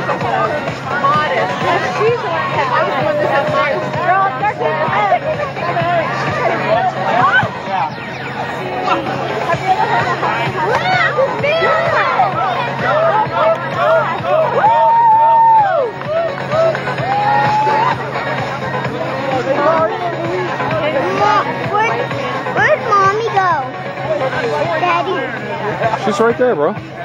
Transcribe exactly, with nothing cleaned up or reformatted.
modest. She's the one that I was the one that said modest. Girl, start to Where'd Mommy go? Daddy. She's right there, bro.